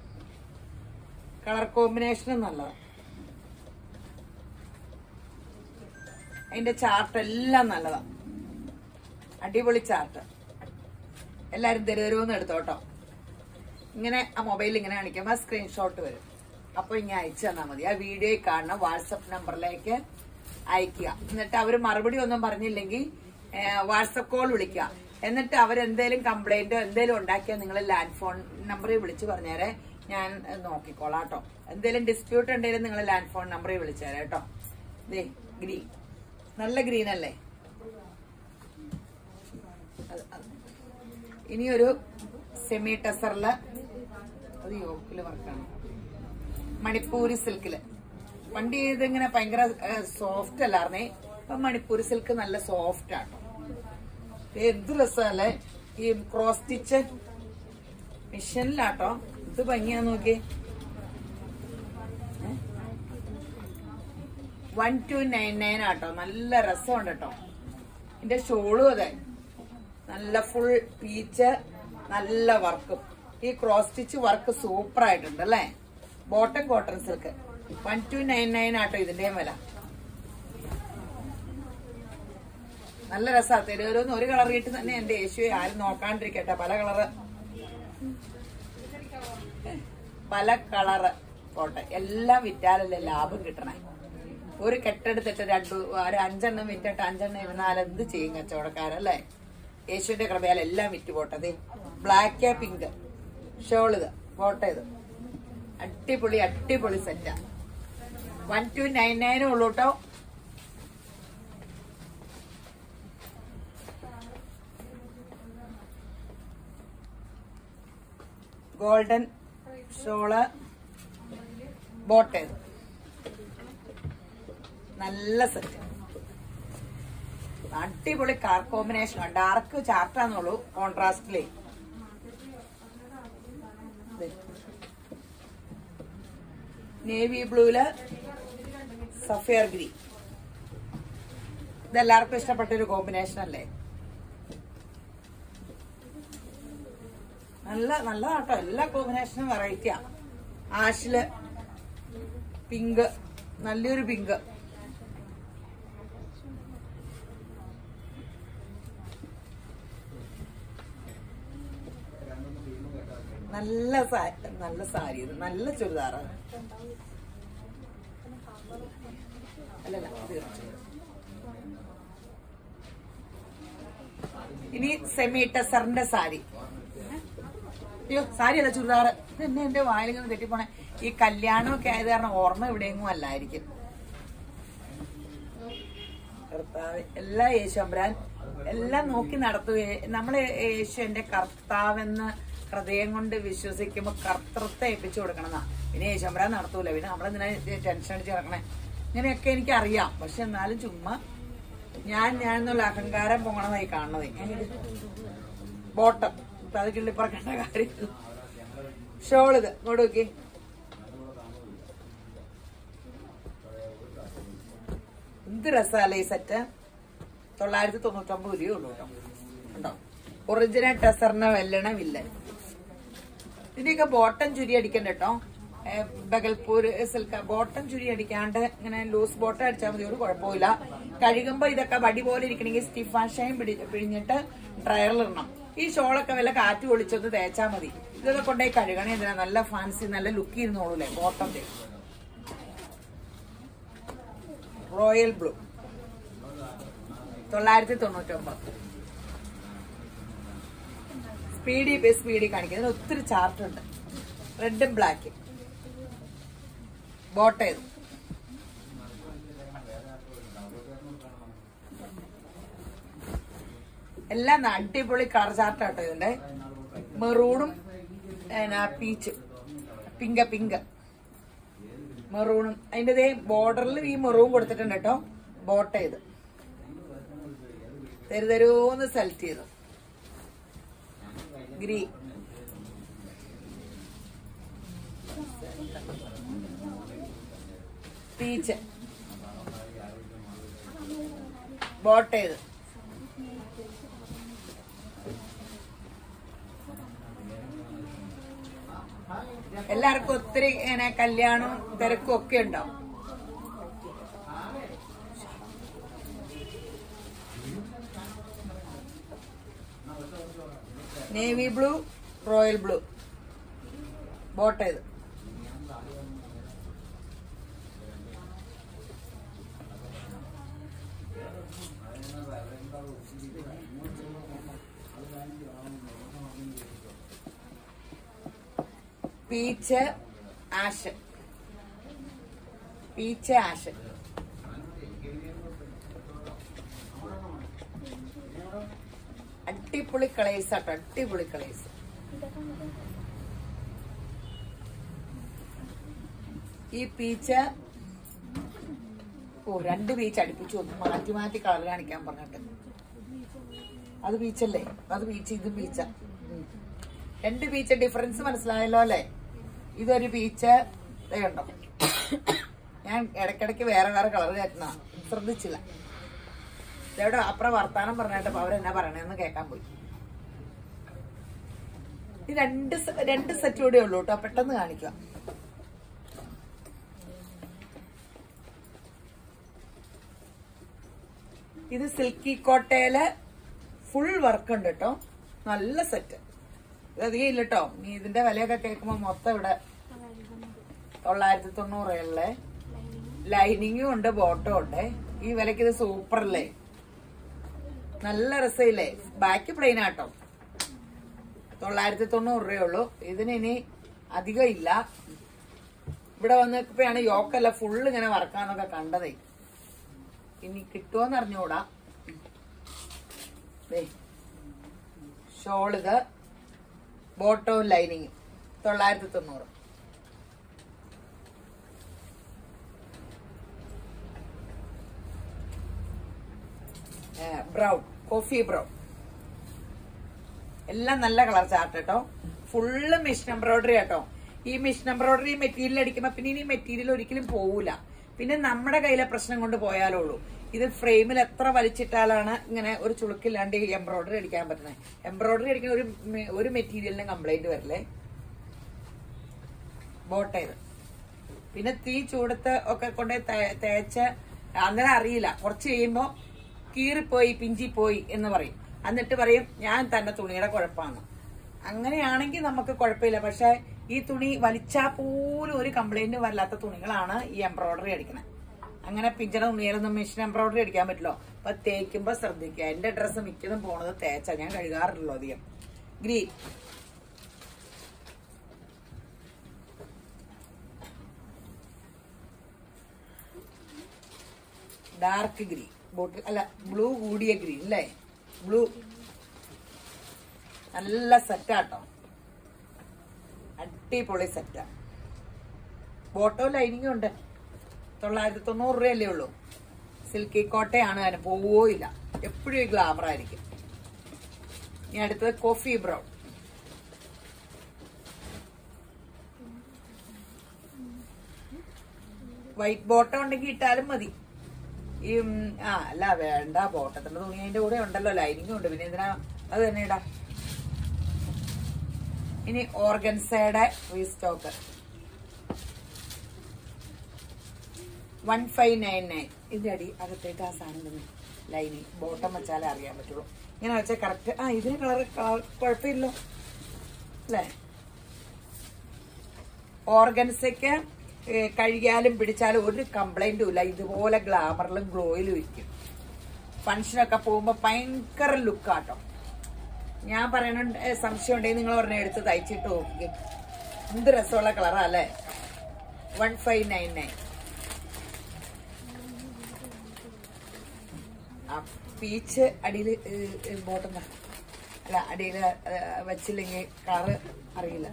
കളർ കോമ്പിനേഷനും നല്ലതാണ്. അതിന്റെ ചാർട്ട് എല്ലാം നല്ലതാ. അടിപൊളി ചാർട്ട്. എല്ലാരും തരുതരുമെന്ന് എടുത്തോട്ടോ. ഇങ്ങനെ ആ മൊബൈലിൽ ഇങ്ങനെ കാണിക്കുമ്പോ സ്ക്രീൻഷോട്ട് വരും. അപ്പൊ ഇങ്ങനെ അയച്ചു തന്നാൽ മതി. ആ വീഡിയോയിൽ കാണുന്ന വാട്സപ്പ് നമ്പറിലേക്ക് അയക്കുക. എന്നിട്ട് അവര് മറുപടി ഒന്നും പറഞ്ഞില്ലെങ്കിൽ വാട്സപ്പ് കോൾ വിളിക്കുക. എന്നിട്ട് അവരെന്തേലും കംപ്ലൈന്റോ എന്തേലും ഉണ്ടാക്കിയാൽ നിങ്ങൾ ലാൻഡ് ഫോൺ നമ്പറിൽ വിളിച്ചു പറഞ്ഞേരെ, ഞാൻ നോക്കിക്കോളാം കേട്ടോ. എന്തേലും ഡിസ്പ്യൂട്ട് ഉണ്ടെങ്കിലും നിങ്ങൾ ലാൻഡ് ഫോൺ നമ്പറിൽ വിളിച്ചേരെ കേട്ടോ. ദേ ഗ്രീൻ, നല്ല ഗ്രീൻ അല്ലേ? ഇനിയൊരു സെമി ടെസറില്, അത് യോക്കില് വർക്കാണ്, മണിപ്പൂരി സിൽക്കില്. പണ്ട് ഇതിങ്ങനെ ഭയങ്കര സോഫ്റ്റ് അല്ലായിരുന്നേ, അപ്പൊ മണിപ്പൂരി സിൽക്ക് നല്ല സോഫ്റ്റ് ആട്ടോ. എന്ത് രസമല്ലേ ഈ ക്രോസ് സ്റ്റിച്ച് മിഷനിലാട്ടോ. ഇത് ഭംഗിയാ നോക്കി. 1299 ആട്ടോ. നല്ല രസമുണ്ട് കേട്ടോ. ഇതിന്റെ ഷോളും അതെ, നല്ല ഫുൾ പീച്ച്, നല്ല വർക്കും. ഈ ക്രോസ് സ്റ്റിച്ച് വർക്ക് സൂപ്പർ ആയിട്ടുണ്ട് അല്ലേ? Bottom cotton silk. 1299 ആട്ടോ ഇതിന്റെയും വില. നല്ല രസാ. തരുവരോന്ന് ഒരു കളർ കിട്ടി തന്നെ എന്റെ യേശുവെ ആരും നോക്കാണ്ടിരിക്കട്ടെ. പല കളറ് പോട്ടെ. എല്ലാം വിറ്റാലല്ലേ ലാഭം കിട്ടണേ. ഒരു കെട്ടെടുത്തിട്ട് ഒരു 5 എണ്ണം വിറ്റിട്ട് 5 എണ്ണം ഇരുന്നാൽ എന്ത് ചെയ്യും കച്ചവടക്കാരല്ലേ? യേശുവിന്റെ കൃപയാൽ എല്ലാം വിറ്റ് പോട്ടത്. ബ്ലാക്ക് പിങ്ക് ഷോൾ ഇത് പോട്ടെ. ഇത് അടിപൊളി സെറ്റാ. 1299 ഉള്ളൂ കേട്ടോ. ഗോൾഡൻ ഷോള് ബോട്ടെ. നല്ല സെറ്റ്. അടിപൊളി കളർ കോമ്പിനേഷൻ. ഡാർക്ക് ചാർട്ടാന്നുള്ളൂ കോൺട്രാസ്റ്റിലേ. നേവി ബ്ലൂല് സഫയർ ഗ്രീൻ. ഇതെല്ലാവർക്കും ഇഷ്ടപ്പെട്ടൊരു കോമ്പിനേഷൻ അല്ലേ? നല്ലതാട്ടോ. എല്ലാ കോമ്പിനേഷനും വെറൈറ്റിയാ. ആഷില് പിങ്ക്, നല്ലൊരു പിങ്ക്. നല്ല സാരി. ഇത് നല്ല ചുരിദാറാണ്. അല്ലല്ല, ഇനി സെമി ടെസറിന്റെ സാരി. അയ്യോ, സാരി അല്ല, ചുരിദാറ്. ഇതെന്നെ എന്റെ വായിലിങ്ങനെ തെറ്റിപ്പോണേ. ഈ കല്യാണമൊക്കെ ആയത് കാരണം ഓർമ്മ എവിടെയെങ്കിലും അല്ലായിരിക്കും. കർത്താവ് എല്ലാ യേശുമ്പരാൻ എല്ലാം നോക്കി നടത്തുകയെ. നമ്മള് യേശു എന്റെ കർത്താവെന്ന് ഹൃദയം കൊണ്ട് വിശ്വസിക്കുമ്പോ കർത്തൃത്വം ഏൽപ്പിച്ചു കൊടുക്കണമെന്നാ. പിന്നെ യേശുമ്പരാൻ നടത്തൂല. പിന്നെ നമ്മളെന്തിനാ ടെൻഷൻ അടിച്ച് കിടക്കണേ? ഇങ്ങനെയൊക്കെ എനിക്കറിയാം. പക്ഷെ എന്നാലും ചുമ്മാ ഞാൻ എന്നുള്ള അഹങ്കാരം പോകണതായി കാണുന്നത്. ബോട്ടം ഇപ്പൊ അത് കിള്ളിപ്പറക്കേണ്ട കാര്യം. ഷോളിത് ഇങ്ങോട്ട് നോക്കി. എന്ത് രസാലേ ഈ സെറ്റ്. 999 രൂപയേ ഉള്ളൂ കേട്ടോ. ഉണ്ടോ? ഒറിജിനൽ ടെസറിന് വെല്ലണമില്ല. ഇതിന്റെയൊക്കെ ബോട്ടം ചുരി അടിക്കണ്ട കേട്ടോ. ബഗൽപൂർ സിൽക്ക് ബോട്ടം ചുരി അടിക്കാണ്ട് ഇങ്ങനെ ലൂസ് ബോട്ടം അടിച്ചാൽ മതി. ഒരു കുഴപ്പമില്ല. കഴുകുമ്പോ ഇതൊക്കെ വടി പോലെ ഇരിക്കണമെങ്കിൽ സ്റ്റിഫാഷയും പിഴിഞ്ഞിട്ട് ഡ്രയറിലിടണം. ഈ ഷോളൊക്കെ വല്ല കാറ്റ് ഒളിച്ചൊന്ന് തേച്ചാൽ മതി. ഇതൊക്കെ കൊണ്ടുപോയി കഴുകണേ. ഇതിനാ നല്ല ഫാൻസി, നല്ല ലുക്ക് ഇരുന്നോളൂല്ലേ ബോട്ടം. Royal blue 999. സ്പീഡി കാണിക്കുന്നത്. ഒത്തിരി ചാർട്ടുണ്ട്. റെഡും ബ്ലാക്കും ബോട്ടേത്. എല്ലാം അടിപൊളി കളർ ചാർട്ടാട്ടോ ഇതിന്റെ. മെറൂണും പീച്ച് പിങ്ക് മെറൂണും അതിന്റെ ബോർഡറിൽ ഈ മെറൂൺ കൊടുത്തിട്ടുണ്ട് കേട്ടോ. ബോട്ടേത് തരുതരോന്ന് സെലക്ട് ചെയ്തു. ഗ്രീൻ പീച്ച് ബോട്ടേത്. എല്ലാവർക്കും ഒത്തിരി ഇങ്ങനെ കല്യാണവും തിരക്കും ഒക്കെ ഉണ്ടാവും. നേവി ബ്ലൂ, റോയൽ ബ്ലൂ ബോട്ടേത്. പീച്ച് ആഷ് അടിപൊളി കളേഴ്സ് ആട്ടോ. അടിപൊളി കളേഴ്സ്. ഈ പീച്ച് 2 പീച്ച് അടുപ്പിച്ചു. ഒന്ന് മാറ്റി കളർ കാണിക്കാൻ പറഞ്ഞിട്ട്. അത് പീച്ചല്ലേ? അത് പീച്ച്, ഇതും പീച്ച. 2 പീച്ച് ഡിഫറൻസ് മനസ്സിലായല്ലോ അല്ലേ? ഇതൊരു പീച്ച് കണ്ടോ. ഞാൻ ഇടയ്ക്കിടയ്ക്ക് വേറെ കളർ കയറ്റുന്ന ശ്രദ്ധിച്ചില്ല. ഇതെവിടെ അപ്പുറം വർത്താനം പറഞ്ഞിട്ടപ്പോ അവരെന്നാ പറയണെന്ന് കേൾക്കാൻ പോയി. ഈ രണ്ട് സെറ്റ് കൂടെ ഉള്ളൂ കേട്ടോ. പെട്ടെന്ന് കാണിക്കുക. ഇത് സിൽക്കി കോട്ടയില് ഫുൾ വർക്ക് ഉണ്ട് കേട്ടോ. നല്ല സെറ്റ്. ഇത് അധികം ഇല്ല കേട്ടോ. നീ ഇതിന്റെ വിലയൊക്കെ കേൾക്കുമ്പോ മൊത്തം ഇവിടെ 990 ലൈനിങ്ങും ഉണ്ട്, ബോട്ടും ഉണ്ട്. ഈ വിലക്ക് ഇത് സൂപ്പർ അല്ലേ, നല്ല രസമില്ലേ. ബാക്ക് പ്ലെയിൻ ആട്ടോ. 990 ഉള്ളൂ. ഇതിന് ഇനി അധികം ഇല്ല. ഇവിടെ വന്നപ്പോഴാണ് യോക്കല്ല ഫുള്ള് ഇങ്ങനെ വറക്കാന്നൊക്കെ കണ്ടതേ. ഇനി കിട്ടുമോന്ന് അറിഞ്ഞൂടാ. ഷോൾ ഇത്, ബോട്ടവും ലൈനിങ് 990. ബ്രൗൺ, കോഫി ബ്രൗൺ, എല്ലാം നല്ല കളർ ചാർട്ട് കേട്ടോ. ഫുള്ള് മിഷൻ എംബ്രോയിഡറി കേട്ടോ. ഈ മിഷൻ എംബ്രോയിഡറി മെറ്റീരിയൽ അടിക്കുമ്പോ പിന്നെ ഇനി മെറ്റീരിയൽ ഒരിക്കലും പോവൂല. പിന്നെ നമ്മുടെ കയ്യിലെ പ്രശ്നം കൊണ്ട് പോയാലേ ഉള്ളൂ. ഇത് ഫ്രെയിമിൽ എത്ര വലിച്ചിട്ടാലാണ് ഇങ്ങനെ ഒരു ചുളുക്കില്ലാണ്ട് ഈ എംബ്രോയിഡറി അടിക്കാൻ പറ്റുന്നത്. എംബ്രോയിഡറി അടിക്കുന്ന ഒരു മെറ്റീരിയലിന് കംപ്ലൈന്റ് വരില്ലേ. ബോട്ടേത് പിന്നെ തീ ചൂടത്ത് ഒക്കെ കൊണ്ട് തേച്ച് അന്നേരം അറിയില്ല. കുറച്ച് കഴിയുമ്പോ കീറിപ്പോയി, പിഞ്ചിപ്പോയി എന്ന് പറയും. എന്നിട്ട് പറയും ഞാൻ തന്നെ തുണിയുടെ കുഴപ്പമാണ്. അങ്ങനെയാണെങ്കിൽ നമുക്ക് കുഴപ്പമില്ല. പക്ഷെ ഈ തുണി വലിച്ചാൽ പോലും ഒരു കംപ്ലൈന്റ് വല്ലാത്ത തുണികളാണ് ഈ എംബ്രോയിഡറി അടിക്കുന്നത്. അങ്ങനെ പിഞ്ചണ തുണിയിലൊന്നും മെഷീൻ എംബ്രോയിഡറി അടിക്കാൻ പറ്റില്ലോ. അപ്പൊ തേക്കുമ്പോ ശ്രദ്ധിക്കുക. എന്റെ ഡ്രസ്സ് മിക്കതും പോണത് തേച്ചാ, ഞാൻ കഴുകാറില്ലല്ലോ അധികം. ഗ്രീൻ, ഡാർക്ക് ഗ്രീൻ, ബോട്ടിൽ അല്ല ബ്ലൂ കൂടിയ ഗ്രീൻ അല്ലേ. ബ്ലൂ നല്ല സെറ്റാട്ടോ, അടിപൊളി സെറ്റാ. ബോട്ടോ ലൈനിങ്ങും ഉണ്ട്. 990 ഉള്ളൂ. സിൽക്കി കോട്ടയാണ്, അതിന് പോവില്ല. എപ്പോഴും ഈ ഗ്ലാമർ ആയിരിക്കും. ഇനി അടുത്തത് കോഫി ബ്രൗൺ. വൈറ്റ് ബോട്ടം ഉണ്ടെങ്കിൽ ഇട്ടാലും മതി. ഈ അല്ല വേണ്ട, ബോട്ടത്തിന്റെ തുണി അതിന്റെ കൂടെ ഉണ്ടല്ലോ, ലൈനിങ്ങും ഉണ്ട്. പിന്നെ എന്തിനാ അത് തന്നെ ഇടാം. ഇനി ഓർഗൻസയുടെ റീസ്റ്റോക്ക് 1599. ഇതിന്റെ അടി അകത്തേക്ക് ആ സാധനം തന്നെ ലൈനിങ്. ബോട്ടം വെച്ചാലേ അറിയാൻ പറ്റുള്ളൂ. ഇങ്ങനെ വെച്ചാൽ കറക്റ്റ്. ഇതിന് കളർ കുഴപ്പമില്ലോ അല്ലേ. ഓർഗൻസയ്ക്ക് കഴുകിയാലും പിടിച്ചാലും ഒരു കംപ്ലൈന്റും ഇല്ല. ഇതുപോലെ ഗ്ലാമറിലും ഗ്ലോയിലും ഇരിക്കും. ഫംഗ്ഷനൊക്കെ പോകുമ്പോ ഭയങ്കര ലുക്കാട്ടോ. ഞാൻ പറയണ സംശയം ഉണ്ടെങ്കിൽ നിങ്ങൾ പറഞ്ഞ എടുത്ത് തയ്ച്ചിട്ട് നോക്കി. എന്ത് രസമുള്ള കളറാ അല്ലേ. 1599. പീച്ച് അടിയിൽ ബോട്ടം അല്ല, അടിയിൽ വെച്ചില്ലെങ്കിൽ കളറ് അറിയില്ല.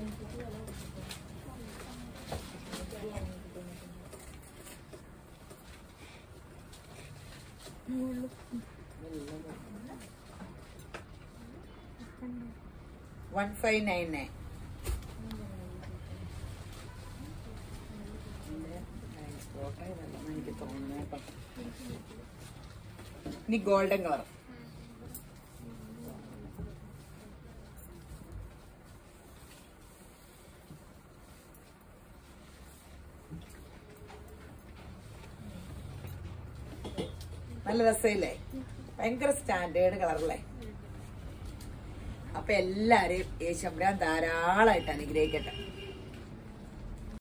$1599. എനിക്ക് തോന്നുന്നു. ഇനി ഗോൾഡൻ കളർ. നല്ല രസമില്ലേ, ഭയങ്കര സ്റ്റാൻഡേർഡ് കളറല്ലേ. അപ്പൊ എല്ലാരെയും യേശുമ്പുരാൻ ധാരാളമായിട്ട് അനുഗ്രഹിക്കട്ടെ.